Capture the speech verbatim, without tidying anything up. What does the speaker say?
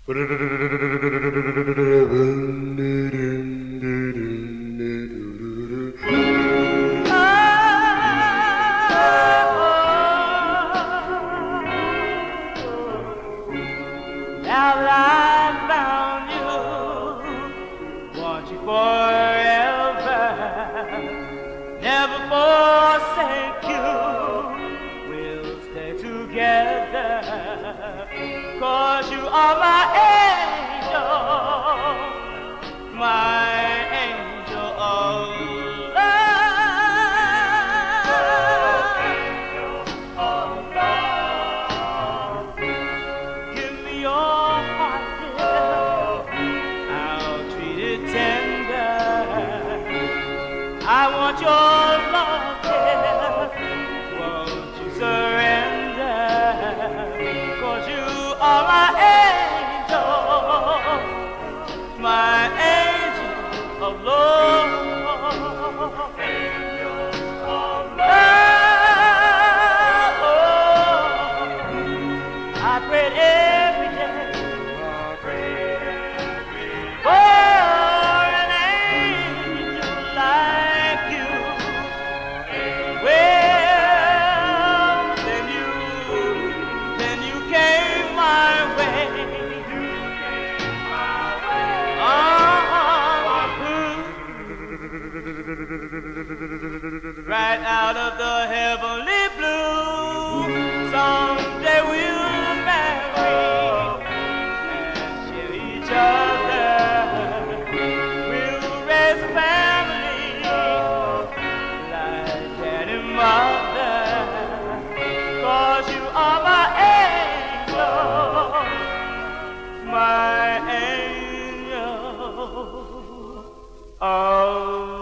Now that I found you, want you forever, never forsake you, we'll stay together, 'cause you are my angel, my angel of I want your love, yeah. Won't you surrender? 'Cause you are my angel, my angel of love. Angel of love. Oh, I prayed every day. I prayed every day. Oh, right out of the heavenly blue, someday we'll marry and share each other. We'll raise a family like daddy and mother, 'cause you are my angel, my angel. Oh.